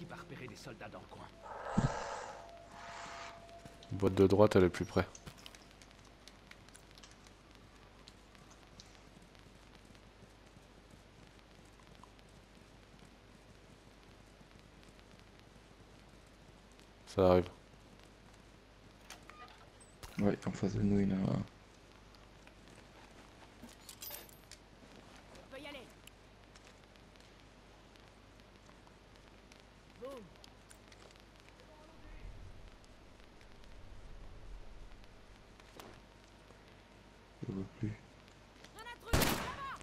l'équipe a repéré des soldats dans le coin. Boîte de droite, elle est plus près. Ça arrive. Ouais, en face de nous, il y en a un. On peut y aller. Boum. Je le vois plus. Un intrus là-bas.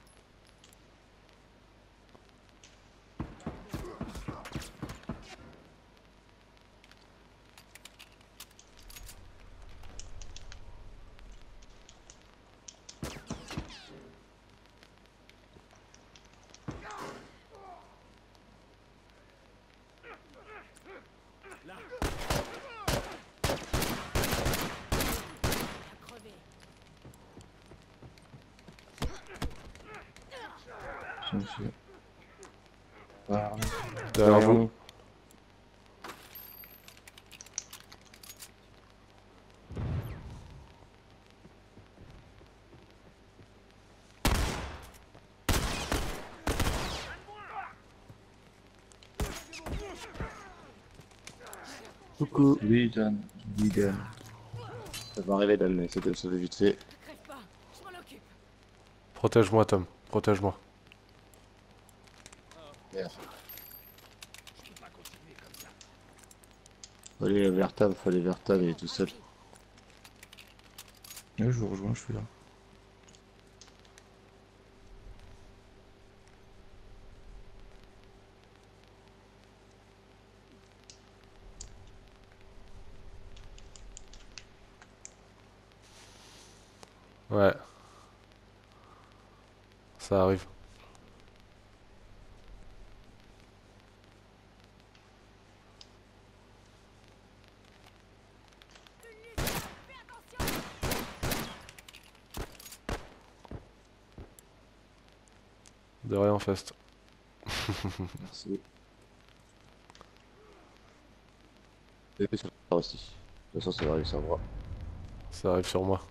Là, Il a crevé. Tiens, monsieur. Ah, Derrière vous. nous. Coucou. Oui, Dan. Oui, Dan. Ça va arriver, Dan, essaie de le sauver vite fait. Crève pas. Je m'en occupe. Protège-moi, Tom. Protège-moi. Merde. je peux pas continuer comme ça. Faut aller vers Tam, il est tout seul. Ouais, je vous rejoins, je suis là. Ouais. Ça arrive. Fais attention. De rien, Fest. Merci. Et puis ça va aussi. De toute façon, ça va arriver sur moi. Ça arrive sur moi.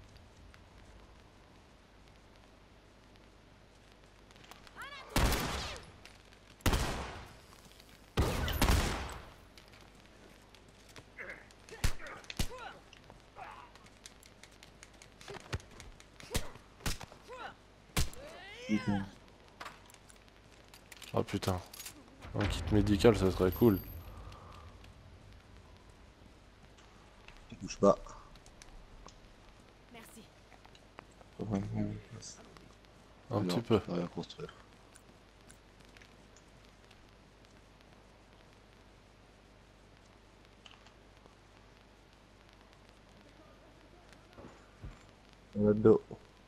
Putain. Oh putain. Un kit médical, ça serait cool. Bouge pas. Merci. Faut vraiment qu'on fasse. Un Non, petit peu. je peux rien construire. On a de l'eau.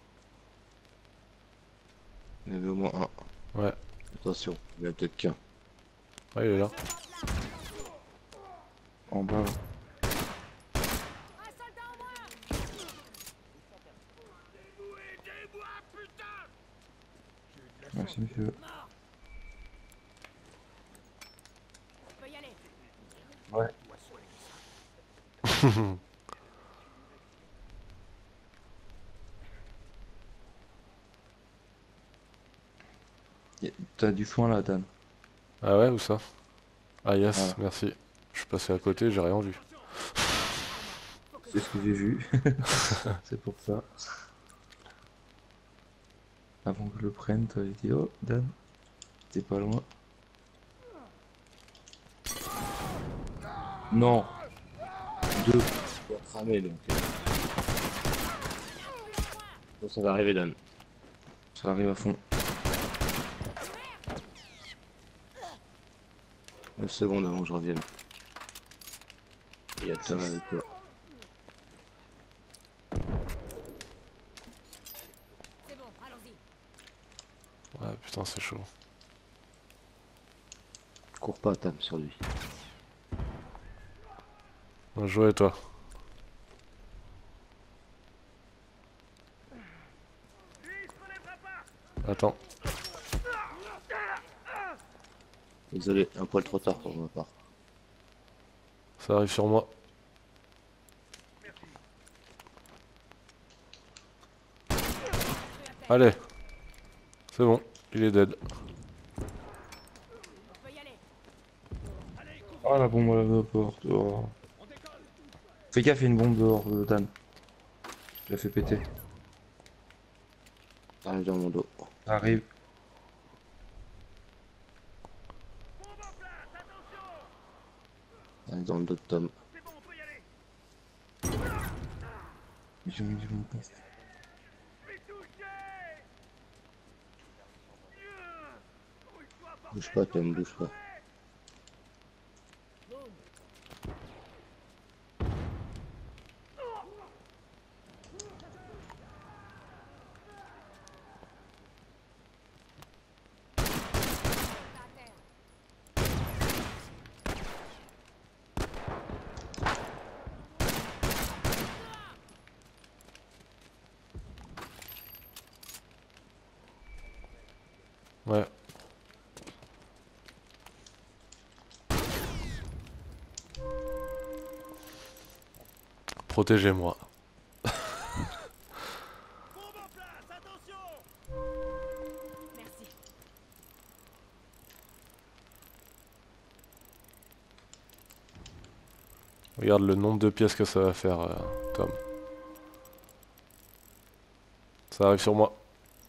Il y en avait au moins un. Ouais. Attention, il y en a peut-être qu'un. Ouais, il est là. En bas, là. Un soldat en moins. Aidez-moi, putain! Merci, monsieur. Mort. On peut y aller. Ouais. T'as du soin là, Dan. Ah ouais, où ça? Ah yes, Voilà. merci. Je suis passé à côté, j'ai rien vu. C'est ce que j'ai vu. C'est pour ça. Avant que je le prenne, t'avais dit oh, Dan, t'es pas loin. Non. Deux. Il va cramer donc. Bon, ça va arriver, Dan. Ça arrive à fond. 9 secondes avant que je revienne. Il y a Tom avec toi. C'est bon, allons-y. Ouais, putain, c'est chaud. Cours pas, Tam, sur lui. Bien joué, toi. Attends. Désolé, un poil trop tard pour ma part. Ça arrive sur moi. Allez. C'est bon, il est dead. On peut y aller. Oh la bombe à la porte. Oh. Fais gaffe, il y a une bombe dehors, Dan. Je la fais péter. Ça arrive dans mon dos. Ça arrive. Ça arrive dans le dos de Tom. Ils ont mis du bon point. Bouge pas, Tom, bouge pas. À terre. Ouais. Protégez-moi. Merci. Regarde le nombre de pièces que ça va faire, Tom. Ça arrive sur moi.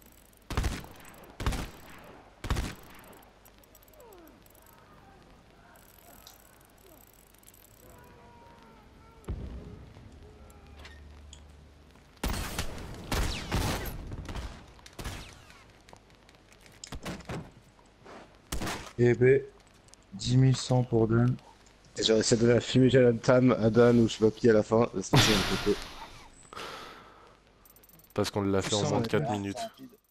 Eh ben, 10 100 pour Dan. J'aurais essayé de donner la fumigène à Tam, à Dan ou je sais pas qui à la fin. C'est un côté. Parce qu'on l'a fait en Ça, moins de ouais. 4 minutes. Rapide.